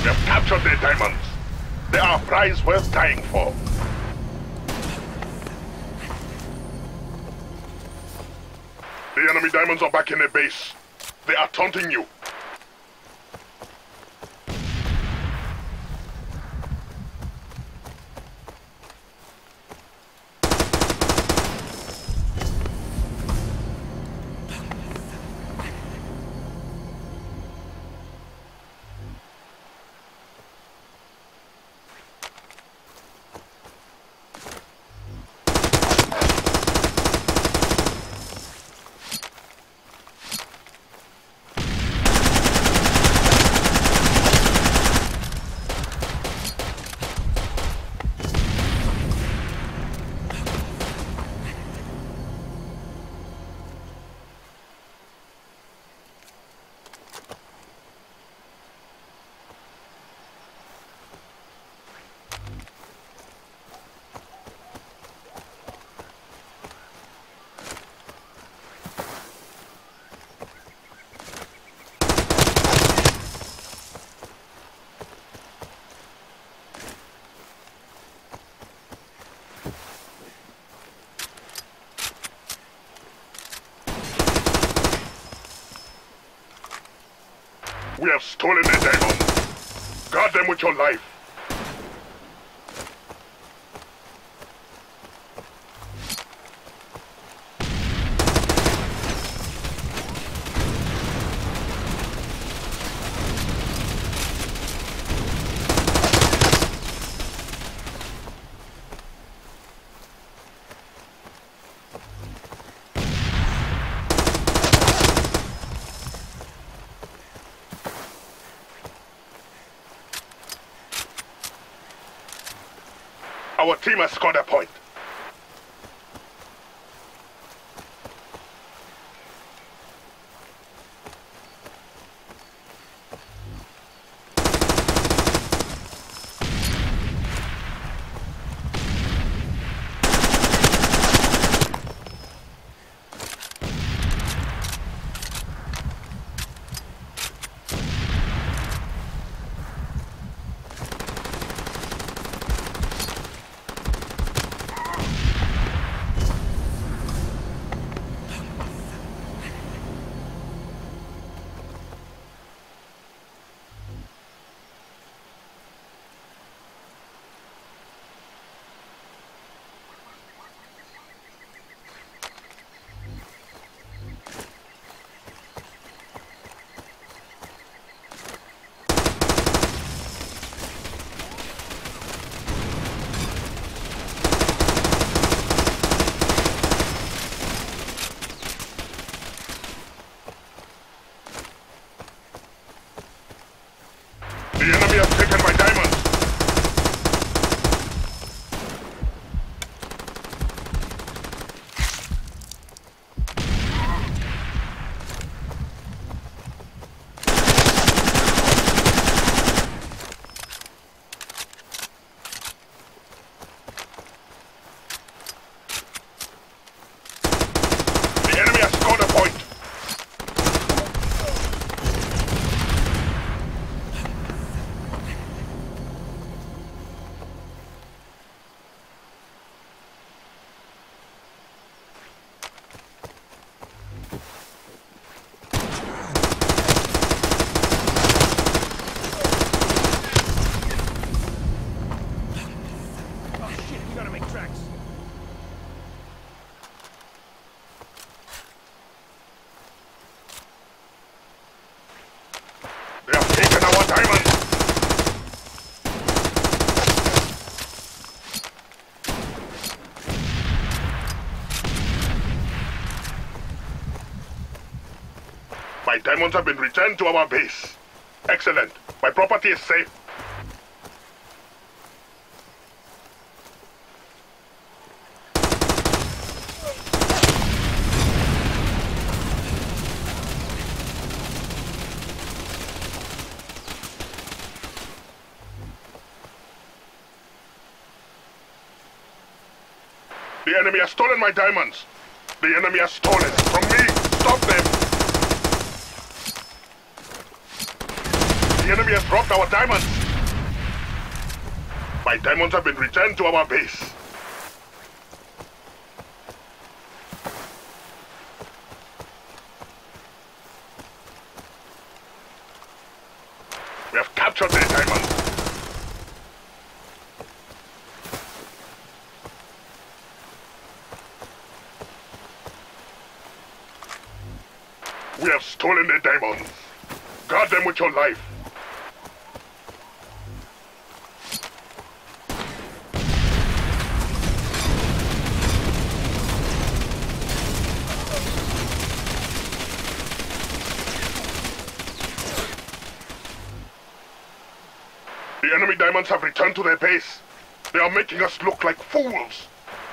We have captured their diamonds. They are a prize worth dying for. The enemy diamonds are back in their base. They are taunting you. We have stolen their diamonds. Guard them with your life. Our team has scored a point. The enemy has taken my diamonds. The enemy has scored a point. They have taken our diamonds! My diamonds have been returned to our base. Excellent. My property is safe. The enemy has stolen my diamonds. The enemy has stolen from me. Stop them. The enemy enemy has dropped our diamonds. My diamonds have been returned to our base. We have captured their diamonds. We have stolen their diamonds. Guard them with your life. The enemy diamonds have returned to their base. They are making us look like fools.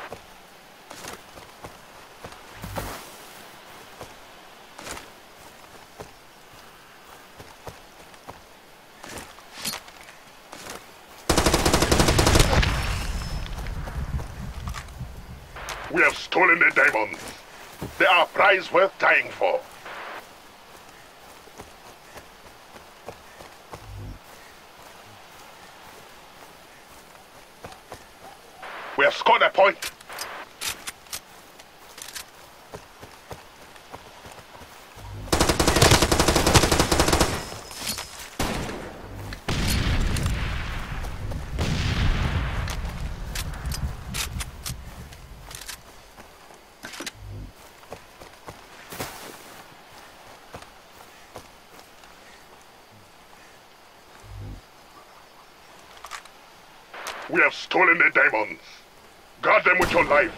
We have stolen their diamonds. They are a prize worth dying for. We have scored a point. We have stolen their diamonds. Guard them with your life.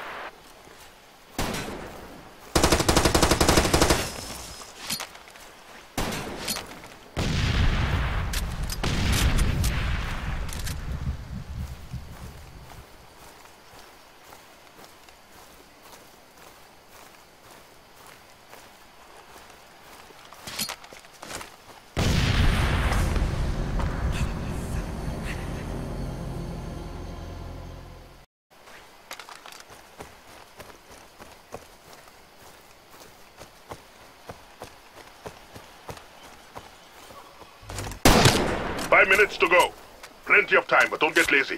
Five minutes to go. Plenty of time, but don't get lazy.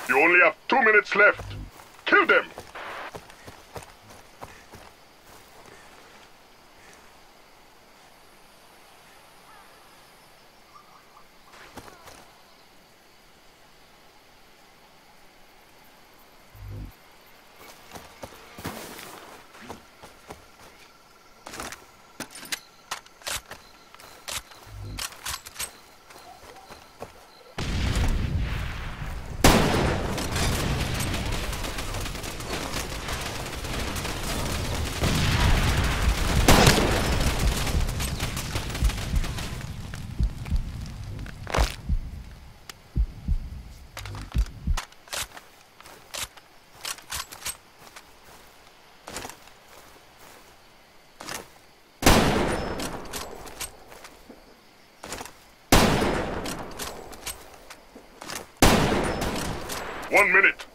You only have 2 minutes left. Kill them! One minute.